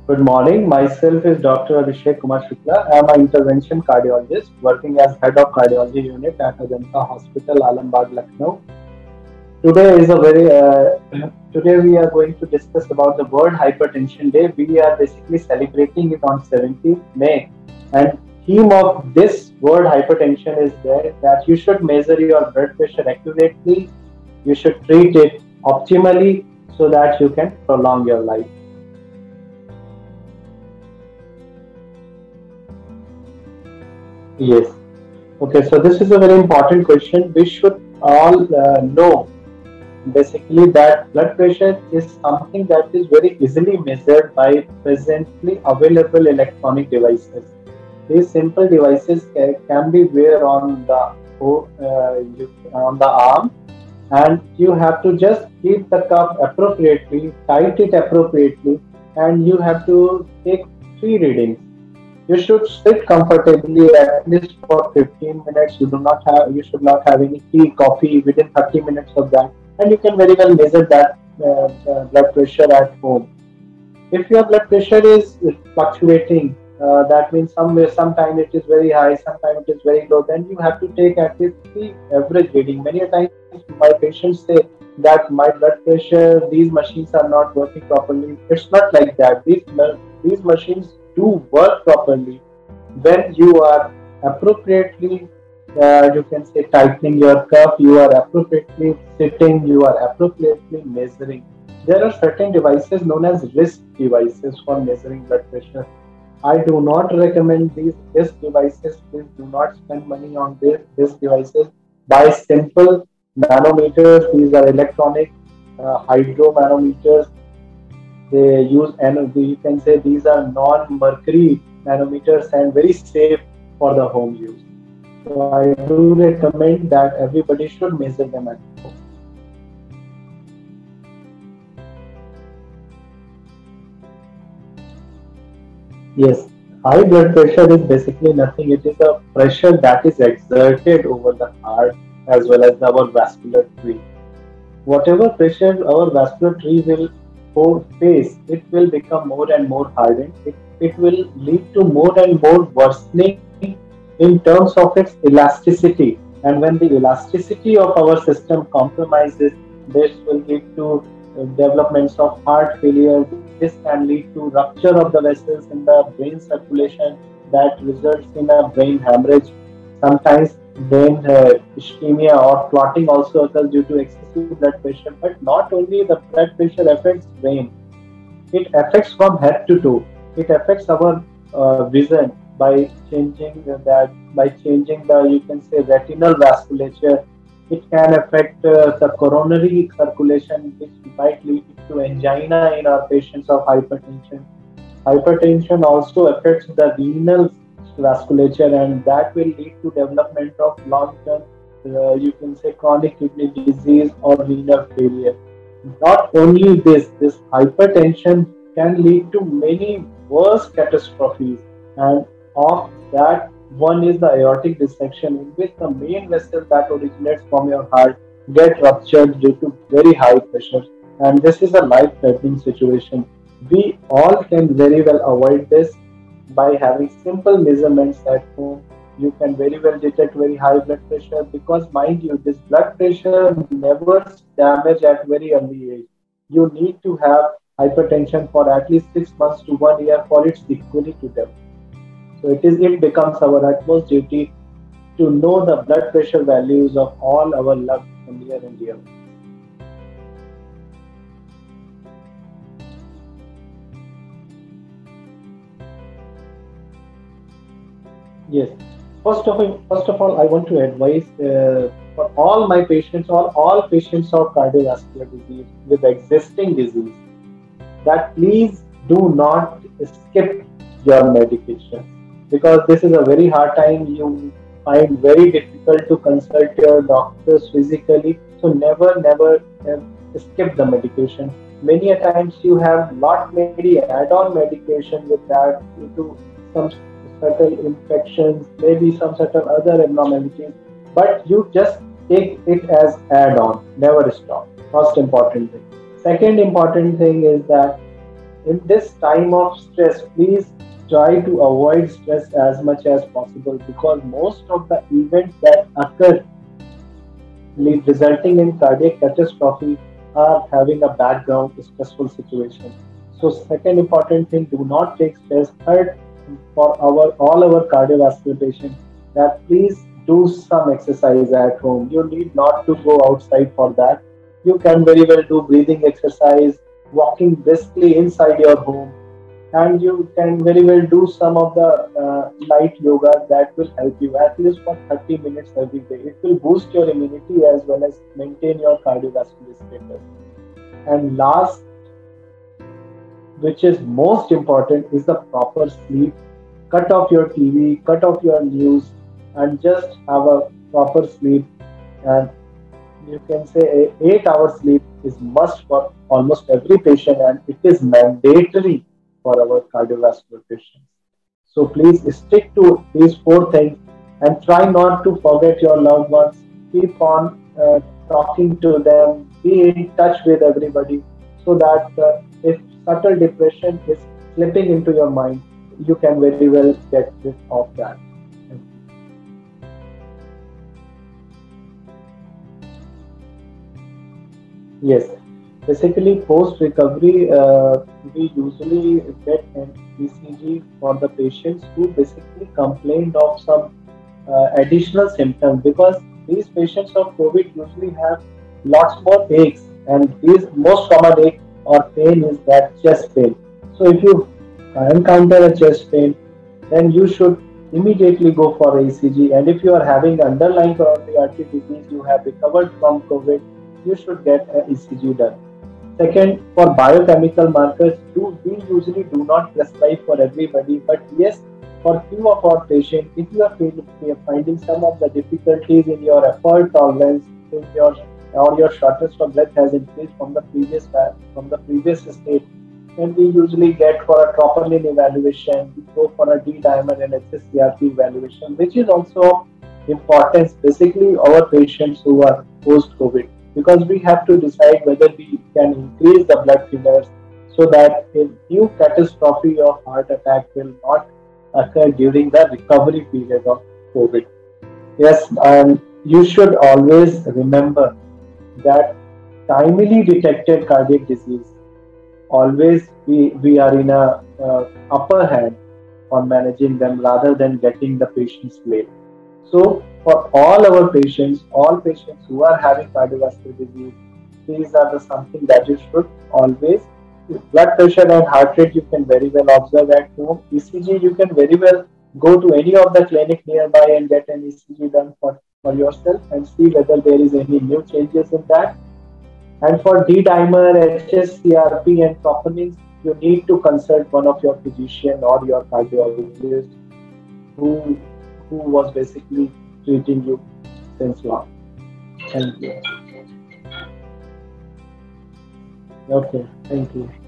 Good morning. Myself is Dr. Abhishek Kumar Shukla. I am an intervention cardiologist working as head of cardiology unit at Ajanta Hospital, Alambagh, Lucknow. Today is a very today we are going to discuss about the World Hypertension Day. We are basically celebrating it on 17th May, and theme of this World Hypertension is there that you should measure your blood pressure accurately. You should treat it optimally so that you can prolong your life. Yes. Okay, so this is a very important question. We should all know basically that blood pressure is something that is very easily measured by presently available electronic devices. These simple devices can be wear on the on the arm, and you have to just keep the cup appropriately, tight it appropriately, and you have to take three readings. You should sit comfortably at least for 15 minutes. You should not have any tea, coffee within 30 minutes of that, and you can very well measure that blood pressure at home. If your blood pressure is fluctuating, that means sometime it is very high, sometime it is very low. Then you have to take at least the average reading. Many a times my patients say that my blood pressure, these machines are not working properly. It's not like that. These machines do work properly when you are appropriately, you can say, tightening your cuff, you are appropriately sitting, you are appropriately measuring. There are certain devices known as wrist devices for measuring blood pressure. I do not recommend these wrist devices. Please do not spend money on these devices. Buy simple manometers. These are electronic hydromanometers. They use, and you can say these are non-mercury manometers and very safe for the home use. So I do recommend that everybody should measure them at home. Yes, high blood pressure is basically nothing. It is a pressure that is exerted over the heart as well as our vascular tree. Whatever pressure our vascular tree will face, it will become more and more hardened. It will lead to more and more worsening in terms of its elasticity. And when the elasticity of our system compromises, this will lead to developments of heart failure. This can lead to rupture of the vessels in the brain circulation that results in a brain hemorrhage. Sometimes brain ischemia or clotting also occurs due to excessive blood pressure. But not only the blood pressure affects brain, it affects from head to toe. It affects our vision by changing the, you can say, retinal vasculature. It can affect the coronary circulation, which might lead to angina in our patients of hypertension. Hypertension also affects the renal vasculature, and that will lead to development of long-term, you can say, chronic kidney disease or renal failure. Not only this hypertension can lead to many worse catastrophes, and of that one is the aortic dissection, in which the main vessel that originates from your heart get ruptured due to very high pressure, and this is a life-threatening situation. We all can very well avoid this by having simple measurements at home. You can very well detect very high blood pressure, because mind you, this blood pressure never damage at very early age. You need to have hypertension for at least 6 months to 1 year for its equally to develop. So it becomes our utmost duty to know the blood pressure values of all our loved and near and dear. Yes. First of all, I want to advise for all my patients or all patients of cardiovascular disease with existing disease that please do not skip your medication, because this is a very hard time. You find very difficult to consult your doctors physically. So never skip the medication. Many a times you have lot many add-on medication with that due to some certain infections, maybe some certain other abnormalities, but you just take it as add-on, never stop. First important thing. Second important thing is that in this time of stress, please try to avoid stress as much as possible, because most of the events that occur resulting in cardiac catastrophe are having a background stressful situation. So second important thing, do not take stress. Third, for our all our cardiovascular patients, that please do some exercise at home. You need not to go outside for that. You can very well do breathing exercise, walking briskly inside your home, and you can very well do some of the light yoga that will help you at least for 30 minutes every day. It will boost your immunity as well as maintain your cardiovascular status. And last, which is most important, is the proper sleep. Cut off your TV, cut off your news, and just have a proper sleep. And you can say a 8 hour sleep is must for almost every patient, and it is mandatory for our cardiovascular patients. So please stick to these four things and try not to forget your loved ones. Keep on talking to them, be in touch with everybody, so that if subtle depression is slipping into your mind, you can very well get rid of that. Yes, basically post recovery, we usually get an ECG for the patients who basically complained of some additional symptoms, because these patients of COVID usually have lots more aches, and these most common ache or pain is that chest pain. So if you encounter a chest pain, then you should immediately go for ECG. And if you are having underlying coronary artery disease, you have recovered from COVID, you should get an ECG done. Second, for biochemical markers, we usually do not prescribe for everybody, but yes, for few of our patients, if you are finding some of the difficulties in your effort tolerance, in your or your shortness of breath has increased from the previous state, then we usually get for a troponin evaluation, we go for a D-dimer and hsCRP evaluation, which is also of importance, basically our patients who are post-COVID, because we have to decide whether we can increase the blood thinners so that a new catastrophe of heart attack will not occur during the recovery period of COVID. Yes, and you should always remember that timely detected cardiac disease, always we are in a upper hand on managing them rather than getting the patients late. So for all patients who are having cardiovascular disease, these are the something that you should always. Blood pressure and heart rate you can very well observe at home. ECG you can very well go to any of the clinic nearby and get an ECG done for yourself and see whether there is any new changes in that. And for D-dimer, hsCRP and troponins, you need to consult one of your physician or your cardiologist who was basically treating you since long. Thank you. Okay, thank you.